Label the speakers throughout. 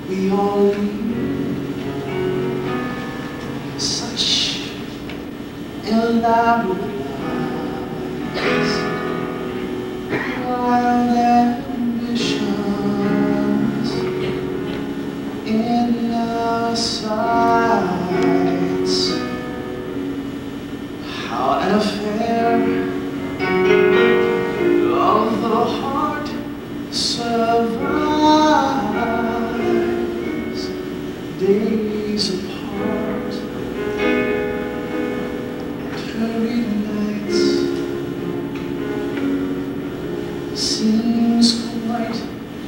Speaker 1: We all lead such elaborate lives, wild ambitions in our sights. How an affair of the heart survives days apart, hurried nights. Seems quite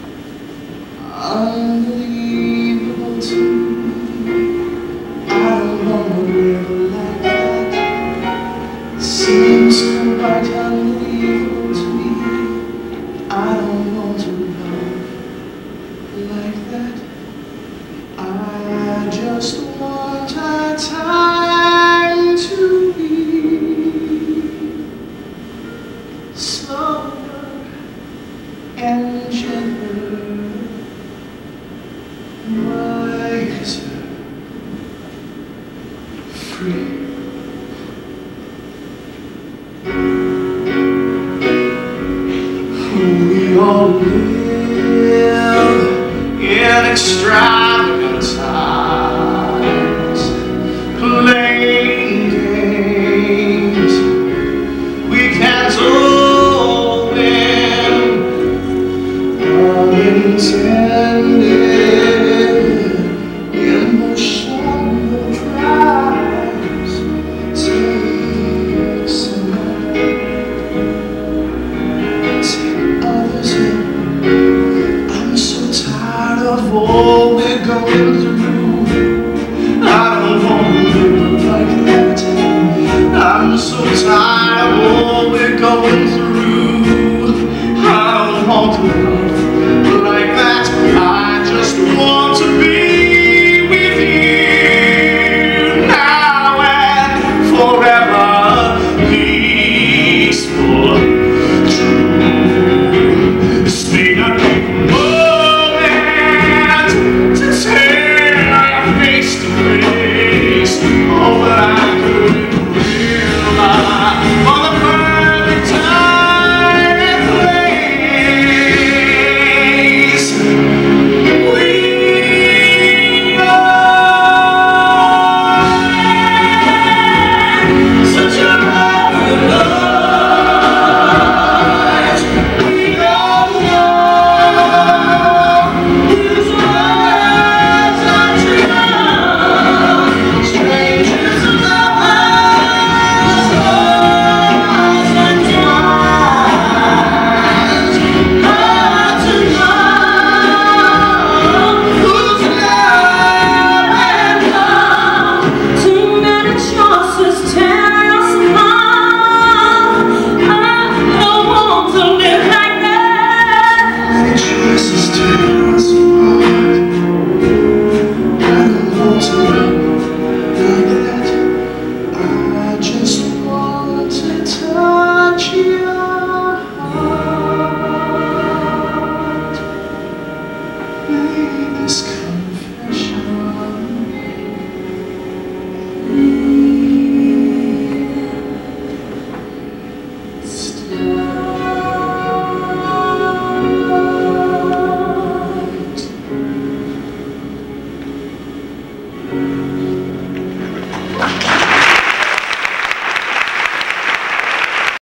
Speaker 1: unbelievable to me. I don't want to live like that. Seems quite unbelievable to me. I don't want to love like that. I just want our time to be slower and gentler, wiser, free. We all live in extravagant times, playing games we can't all win, unintended emotional drives take someone, take others in. I'm so tired of all we're going through. I don't want to live like that. I'm so tired of all